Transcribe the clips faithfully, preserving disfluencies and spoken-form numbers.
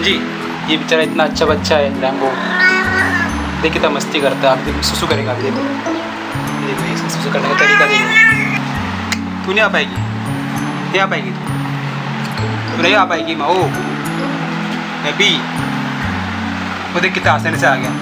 समझी। ये बेचारा इतना अच्छा बच्चा है रैम्बो, देख कितना मस्ती करता है। अभी देखो सुसु करेगा, अभी देखो देखो इसका सुसु करने का तरीका देखो। तू नहीं आ पाएगी, नहीं आ पाएगी तू तू नहीं आ पाएगी माओ। अभी वो देख कितना आसानी से आ गया।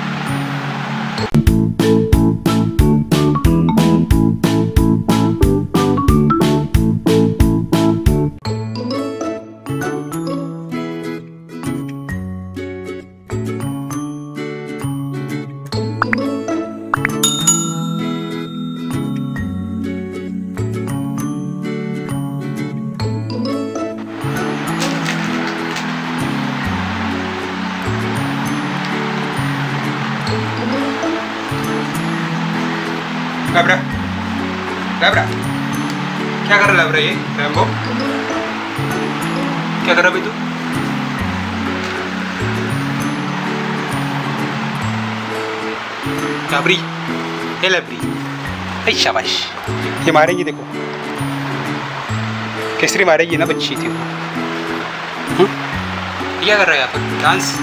लैब्रा लैब्रा क्या कर रहा है लैब्रा? ये रैम्बो क्या कर रहा है भाई तू? लैब्री ये लैब्री, अरे शाबाश। ये मारेगी देखो, केसरी मारेगी ना बच्ची थी वो। क्या कर रहा है यहाँ पर? डांस।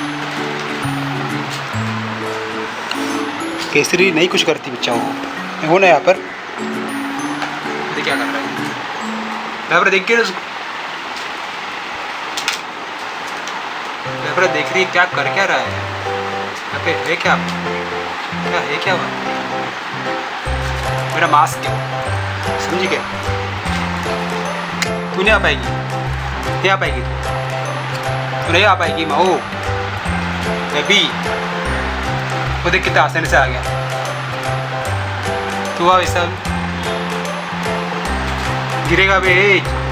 केसरी नहीं कुछ करती बच्चा वो वो ना यहाँ पर। देख क्या कर रहा है लैब्रा, देख के उसको लैब्रा देख रही है क्या कर क्या रहा है यहाँ पे। है क्या क्या है क्या हुआ? मेरा मास्क है, समझी क्या? तू नहीं आ पाएगी, नहीं आ पाएगी तू तू नहीं आ पाएगी माओ। अभी वो देख कितना आसानी से आ गया। तू आ वैसा गिरेगा बे।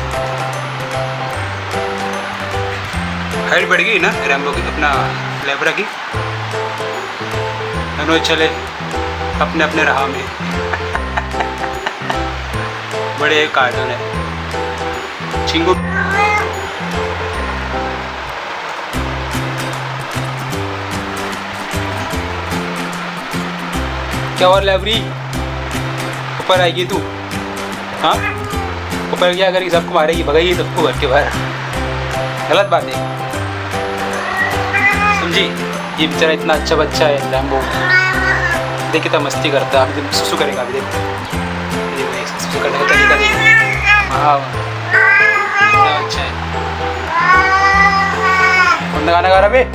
हाइट बढ़ गई ना रैम्बो की, अपना लैब्रा की। दोनों चले अपने अपने राह में। बड़े कार्टून है चिंगू। क्या और लैब्री ऊपर आएगी तू? हाँ ऊपर क्या करेगी? सबको मारेगी, भगाएगी सबको घर के बाहर। गलत बात है, समझी। ये बेचारा इतना अच्छा बच्चा है रैम्बो, देख कितना मस्ती करता है। अभी सुसु करेगा, अभी देखो देखो सुसु करने का तरीका देखो। हाँ कितना अच्छा है। कौन गाना गा रहा बे?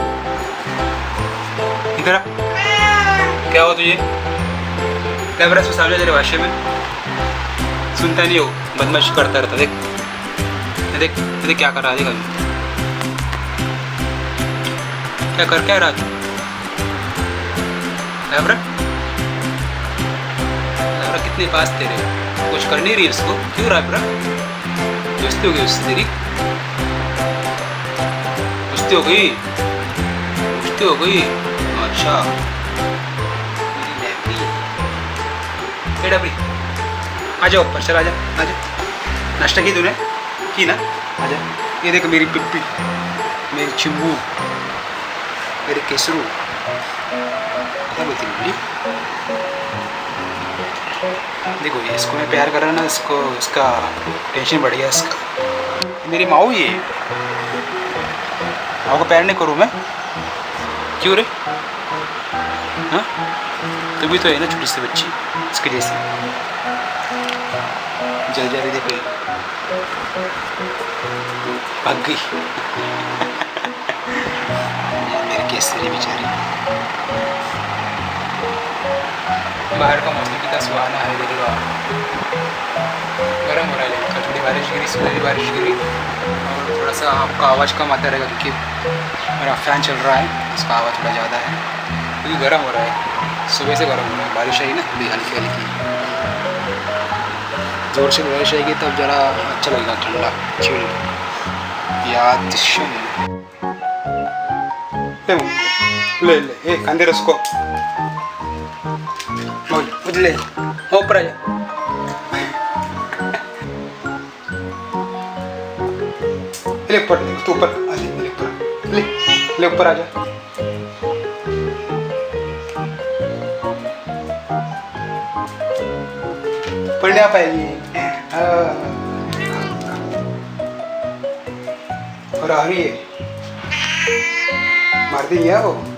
इधर आ। क्या हो तुझे? लैब्रा से सामने तेरे भाषा में सुनता नहीं हो, बदमाशी करता रहता। देख देख देख क्या कर रहा है, देख अभी क्या कर क्या रहा तू लैब्रा? लैब्रा कितने पास तेरे, कुछ कर नहीं रही उसको। क्यों लैब्रा? दोस्ती हो गई उससे तेरी? दोस्ती हो गई, दोस्ती हो गई। अच्छा लैब्री आ जाओ ऊपर, चल आ जा आ जा। नाश्ता की तूने? की ना? आ जा। ये देख मेरी पिप्पी, मेरी चिंबू, मेरे केसरू। क्या बोलती है? देखो ये इसको मैं प्यार कर रहा ना, इसको इसका टेंशन बढ़ गया इसका। मेरी माँ ये माँ को प्यार नहीं करूँ मैं? क्यों रे? हाँ तू भी तो है ना छोटी सी बच्ची इसके जैसी। जल जा रही देखो, भाग गई मेरी केसरी बेचारी। बाहर का मौसम कितना सुहाना है, देख लो आप। गर्म हो रहा है, लेकिन थोड़ी बारिश गिरी, सुबह बारिश गिरी। और थोड़ा सा आपका आवाज़ कम आता रहेगा क्योंकि मेरा फ़ैन चल रहा है, उसका आवाज़ थोड़ा ज़्यादा है क्योंकि गर्म हो रहा है। सुबह से गर्म हो रहा है, बारिश आई ना थोड़ी हल्की हल्की। जोर से बारिश आएगी तब ज़रा अच्छा लगेगा, ठंडा चिल। याद ले ले ए कंदे उसको ले ऊपर आ जा। ले ऊपर, तू ऊपर आ जा, ले ऊपर ले ले ऊपर आ जा। पढ़ने आ पाएगी और आ रही है। मार देंगे वो।